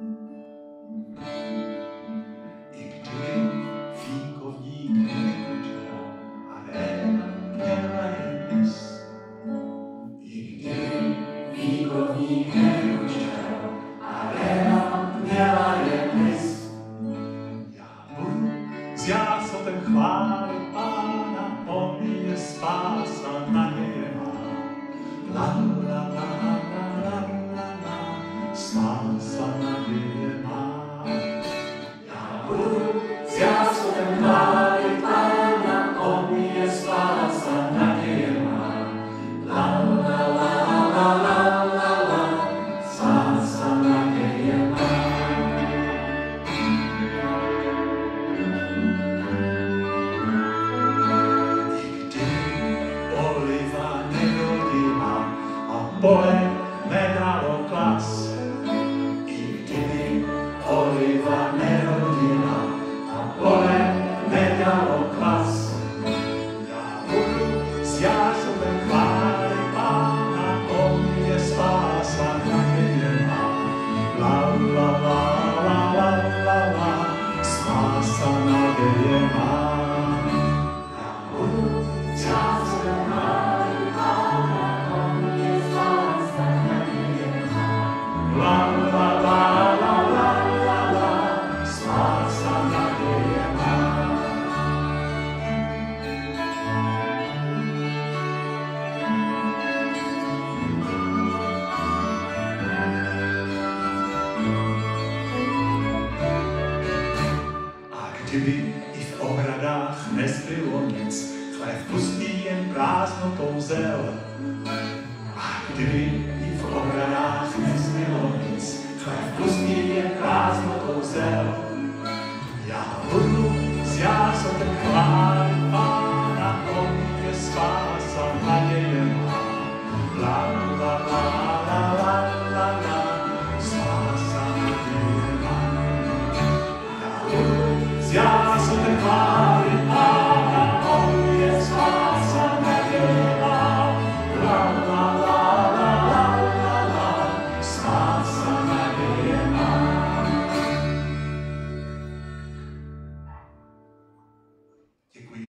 I kdyby fíkovník neklučela a réna měla jen dnes. I kdyby fíkovník neklučela a réna měla jen dnes. Já budu s jásotem chválit Pána, on je spása, naděje má. La la la la la la la, spása, naděje má. Já budu s jásotem chválit Pána, on je spása, naděje má. La la la la la la la, spása, naděje má. Pole nedalo klas. I kdyby oliva nerodila a pole nedalo klas. Já budu s jásotem chválit Pána, on je spása, naděje má. La la la la la la la, spása, naděje má. Já budu s jásotem chválit Pána, on je spása, naděje má. La la la la la la la, spása, naděje má. A kdyby i v ohradách nezbylo nic, chlév pustý jen prázdnotou zel. A kdyby i v ohradách nezbylo nic, chlév pustý jen prázdnotou zel.